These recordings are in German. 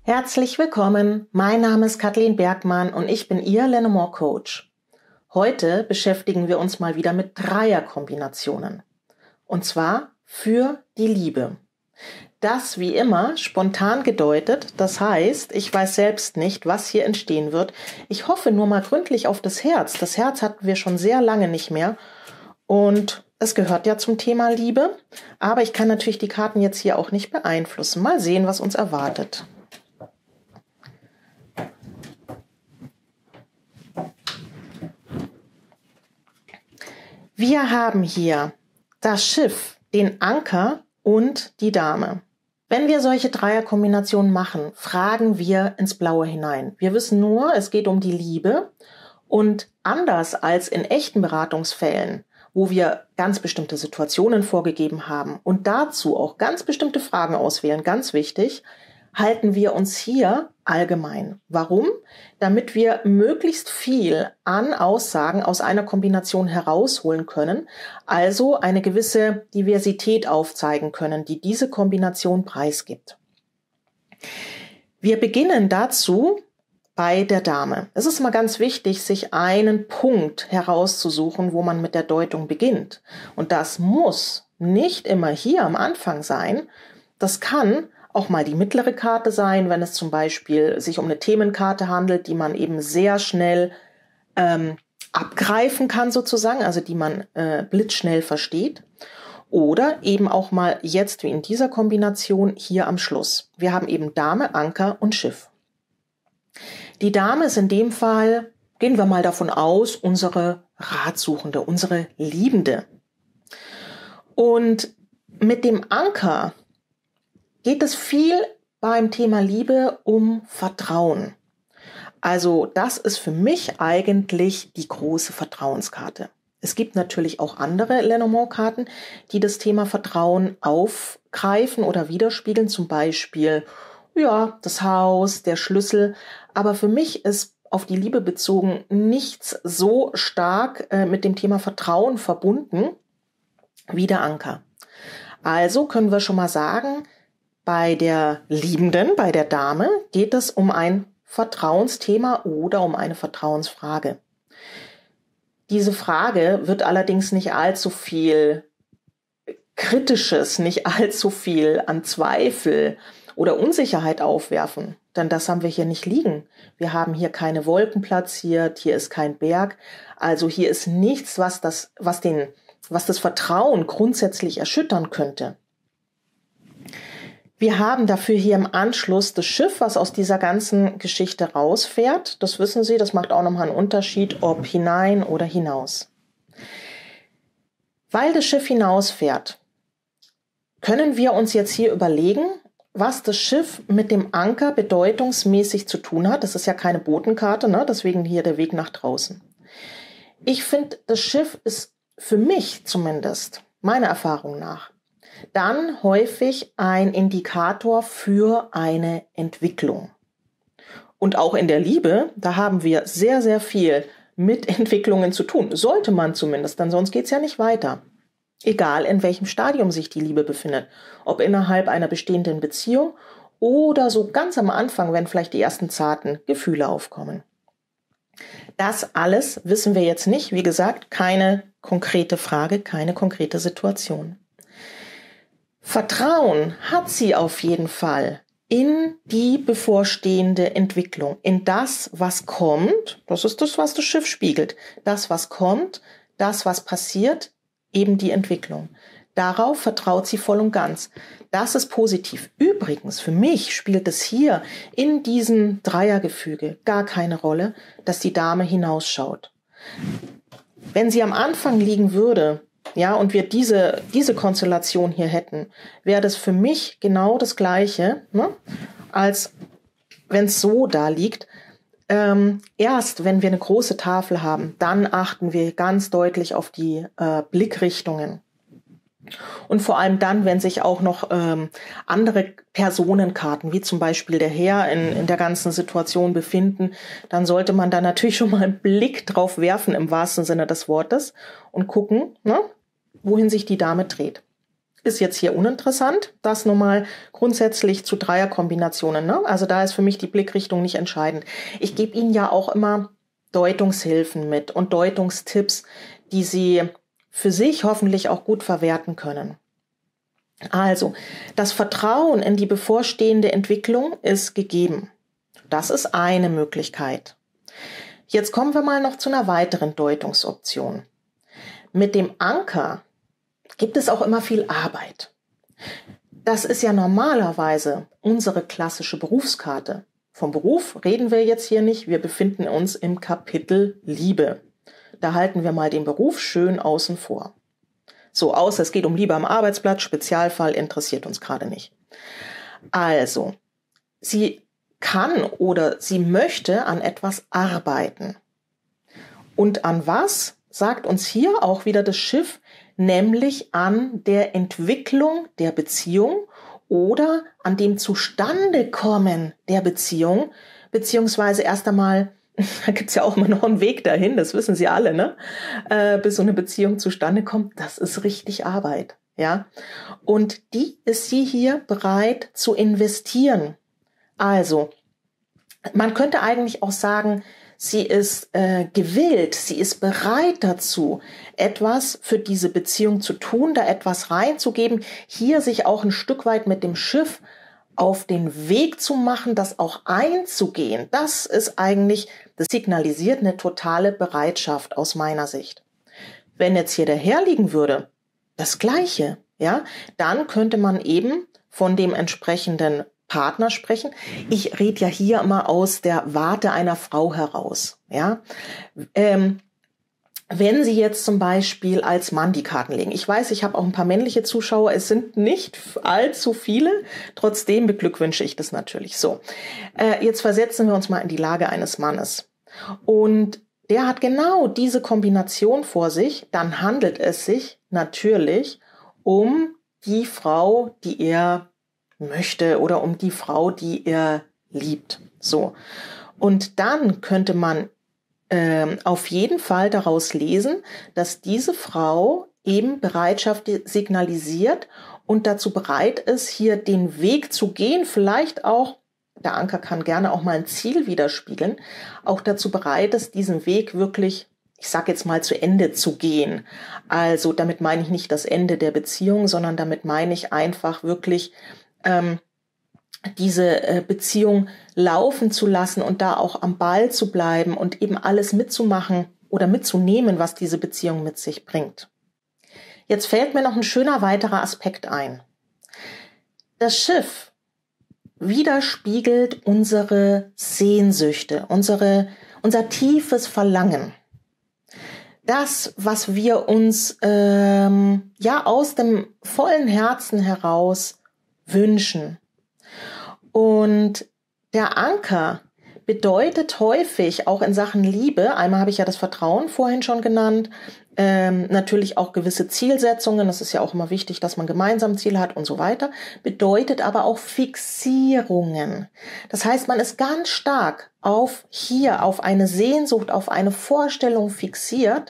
Herzlich willkommen, mein Name ist Kathleen Bergmann und ich bin Ihr Lenormand Coach. Heute beschäftigen wir uns mal wieder mit Dreierkombinationen. Und zwar für die Liebe. Das wie immer spontan gedeutet, das heißt, ich weiß selbst nicht, was hier entstehen wird. Ich hoffe nur mal gründlich auf das Herz. Das Herz hatten wir schon sehr lange nicht mehr und es gehört ja zum Thema Liebe. Aber ich kann natürlich die Karten jetzt hier auch nicht beeinflussen. Mal sehen, was uns erwartet. Wir haben hier das Schiff, den Anker und die Dame. Wenn wir solche Dreierkombinationen machen, fragen wir ins Blaue hinein. Wir wissen nur, es geht um die Liebe und anders als in echten Beratungsfällen, wo wir ganz bestimmte Situationen vorgegeben haben und dazu auch ganz bestimmte Fragen auswählen, ganz wichtig, halten wir uns hier allgemein. Warum? Damit wir möglichst viel an Aussagen aus einer Kombination herausholen können, also eine gewisse Diversität aufzeigen können, die diese Kombination preisgibt. Wir beginnen dazu bei der Dame. Es ist mal ganz wichtig, sich einen Punkt herauszusuchen, wo man mit der Deutung beginnt. Und das muss nicht immer hier am Anfang sein. Das kann auch mal die mittlere Karte sein, wenn es zum Beispiel sich um eine Themenkarte handelt, die man eben sehr schnell abgreifen kann sozusagen, also die man blitzschnell versteht. Oder eben auch mal jetzt wie in dieser Kombination hier am Schluss. Wir haben eben Dame, Anker und Schiff. Die Dame ist in dem Fall, gehen wir mal davon aus, unsere Ratsuchende, unsere Liebende. Und mit dem Anker geht es viel beim Thema Liebe um Vertrauen. Also das ist für mich eigentlich die große Vertrauenskarte. Es gibt natürlich auch andere Lenormand-Karten, die das Thema Vertrauen aufgreifen oder widerspiegeln, zum Beispiel ja, das Haus, der Schlüssel. Aber für mich ist auf die Liebe bezogen nichts so stark mit dem Thema Vertrauen verbunden wie der Anker. Also können wir schon mal sagen, bei der Liebenden, bei der Dame, geht es um ein Vertrauensthema oder um eine Vertrauensfrage. Diese Frage wird allerdings nicht allzu viel Kritisches, nicht allzu viel an Zweifel oder Unsicherheit aufwerfen, denn das haben wir hier nicht liegen. Wir haben hier keine Wolken platziert, hier ist kein Berg, also hier ist nichts, was das Vertrauen grundsätzlich erschüttern könnte. Wir haben dafür hier im Anschluss das Schiff, was aus dieser ganzen Geschichte rausfährt. Das wissen Sie, das macht auch nochmal einen Unterschied, ob hinein oder hinaus. Weil das Schiff hinausfährt, können wir uns jetzt hier überlegen, was das Schiff mit dem Anker bedeutungsmäßig zu tun hat. Das ist ja keine Botenkarte, ne? Deswegen hier der Weg nach draußen. Ich finde, das Schiff ist für mich zumindest, meiner Erfahrung nach, dann häufig ein Indikator für eine Entwicklung. Und auch in der Liebe, da haben wir sehr, sehr viel mit Entwicklungen zu tun. Sollte man zumindest, denn sonst geht's ja nicht weiter. Egal, in welchem Stadium sich die Liebe befindet. Ob innerhalb einer bestehenden Beziehung oder so ganz am Anfang, wenn vielleicht die ersten zarten Gefühle aufkommen. Das alles wissen wir jetzt nicht. Wie gesagt, keine konkrete Frage, keine konkrete Situation. Vertrauen hat sie auf jeden Fall in die bevorstehende Entwicklung, in das, was kommt. Das ist das, was das Schiff spiegelt. Das, was kommt, das, was passiert, eben die Entwicklung. Darauf vertraut sie voll und ganz. Das ist positiv. Übrigens, für mich spielt es hier in diesem Dreiergefüge gar keine Rolle, dass die Dame hinausschaut. Wenn sie am Anfang liegen würde, ja, und wir diese Konstellation hier hätten, wäre das für mich genau das Gleiche, ne, als wenn es so da liegt. Erst wenn wir eine große Tafel haben, dann achten wir ganz deutlich auf die Blickrichtungen. Und vor allem dann, wenn sich auch noch andere Personenkarten, wie zum Beispiel der Herr in der ganzen Situation befinden, dann sollte man da natürlich schon mal einen Blick drauf werfen, im wahrsten Sinne des Wortes, und gucken, ne, wohin sich die Dame dreht. ist jetzt hier uninteressant. Das nun mal grundsätzlich zu Dreierkombinationen, ne? Also da ist für mich die Blickrichtung nicht entscheidend. Ich gebe Ihnen ja auch immer Deutungshilfen mit und Deutungstipps, die Sie für sich hoffentlich auch gut verwerten können. Also, das Vertrauen in die bevorstehende Entwicklung ist gegeben. Das ist eine Möglichkeit. Jetzt kommen wir mal noch zu einer weiteren Deutungsoption. Mit dem Anker gibt es auch immer viel Arbeit. Das ist ja normalerweise unsere klassische Berufskarte. Vom Beruf reden wir jetzt hier nicht, wir befinden uns im Kapitel Liebe. Da halten wir mal den Beruf schön außen vor. So, außer es geht um Liebe am Arbeitsplatz, Spezialfall interessiert uns gerade nicht. Also, sie kann oder sie möchte an etwas arbeiten. Und an was, sagt uns hier auch wieder das Schiff, nämlich an der Entwicklung der Beziehung oder an dem Zustandekommen der Beziehung, beziehungsweise erst einmal, da gibt's ja auch immer noch einen Weg dahin, das wissen Sie alle, ne? Bis so eine Beziehung zustande kommt, das ist richtig Arbeit, ja. Und die ist sie hier bereit zu investieren. Also, man könnte eigentlich auch sagen, sie ist gewillt, sie ist bereit dazu, etwas für diese Beziehung zu tun, da etwas reinzugeben, hier sich auch ein Stück weit mit dem Schiff auf den Weg zu machen, das auch einzugehen. Das ist eigentlich, das signalisiert eine totale Bereitschaft aus meiner Sicht. Wenn jetzt hier der Herr liegen würde, das Gleiche, ja, dann könnte man eben von dem entsprechenden Partner sprechen. Ich rede ja hier immer aus der Warte einer Frau heraus. Ja, wenn Sie jetzt zum Beispiel als Mann die Karten legen. Ich weiß, ich habe auch ein paar männliche Zuschauer. Es sind nicht allzu viele. Trotzdem beglückwünsche ich das natürlich. So, jetzt versetzen wir uns mal in die Lage eines Mannes. Und der hat genau diese Kombination vor sich. Dann handelt es sich natürlich um die Frau, die er möchte oder um die Frau, die er liebt. So. Und dann könnte man auf jeden Fall daraus lesen, dass diese Frau eben Bereitschaft signalisiert und dazu bereit ist, hier den Weg zu gehen, vielleicht auch, der Anker kann gerne auch mal ein Ziel widerspiegeln, auch dazu bereit ist, diesen Weg wirklich, ich sage jetzt mal, zu Ende zu gehen. Also damit meine ich nicht das Ende der Beziehung, sondern damit meine ich einfach wirklich diese Beziehung laufen zu lassen und da auch am Ball zu bleiben und eben alles mitzumachen oder mitzunehmen, was diese Beziehung mit sich bringt. Jetzt fällt mir noch ein schöner weiterer Aspekt ein. Das Schiff widerspiegelt unsere Sehnsüchte, unser tiefes Verlangen. Das, was wir uns ja aus dem vollen Herzen heraus wünschen. Und der Anker bedeutet häufig auch in Sachen Liebe, einmal habe ich ja das Vertrauen vorhin schon genannt, natürlich auch gewisse Zielsetzungen, das ist ja auch immer wichtig, dass man gemeinsam Ziele hat und so weiter, bedeutet aber auch Fixierungen. Das heißt, man ist ganz stark auf eine Sehnsucht, auf eine Vorstellung fixiert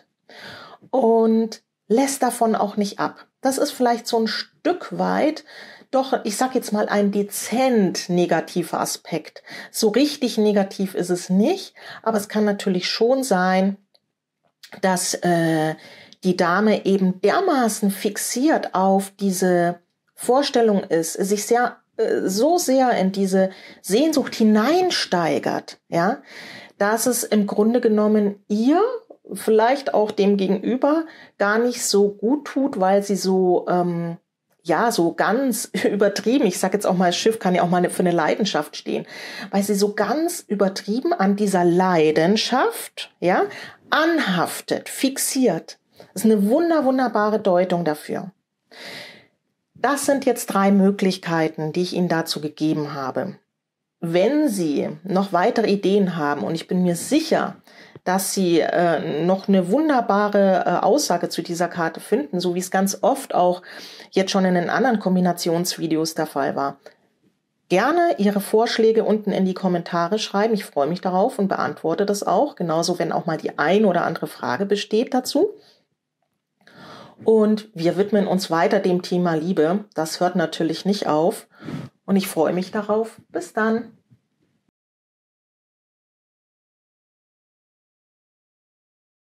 und lässt davon auch nicht ab. Das ist vielleicht so ein Stück weit doch, ich sag jetzt mal, ein dezent negativer Aspekt. So richtig negativ ist es nicht, aber es kann natürlich schon sein, dass die Dame eben dermaßen fixiert auf diese Vorstellung ist, sich so sehr in diese Sehnsucht hineinsteigert, ja, dass es im Grunde genommen ihr, vielleicht auch dem Gegenüber, gar nicht so gut tut, weil sie so so ganz übertrieben, ich sage jetzt auch mal, das Schiff kann ja auch mal für eine Leidenschaft stehen, weil sie so ganz übertrieben an dieser Leidenschaft, ja, anhaftet, fixiert. Das ist eine wunderbare Deutung dafür. Das sind jetzt 3 Möglichkeiten, die ich Ihnen dazu gegeben habe. Wenn Sie noch weitere Ideen haben, und ich bin mir sicher, dass Sie noch eine wunderbare Aussage zu dieser Karte finden, so wie es ganz oft auch jetzt schon in den anderen Kombinationsvideos der Fall war. Gerne Ihre Vorschläge unten in die Kommentare schreiben. Ich freue mich darauf und beantworte das auch. Genauso, wenn auch mal die ein oder andere Frage besteht dazu. Und wir widmen uns weiter dem Thema Liebe. Das hört natürlich nicht auf. Und ich freue mich darauf. Bis dann.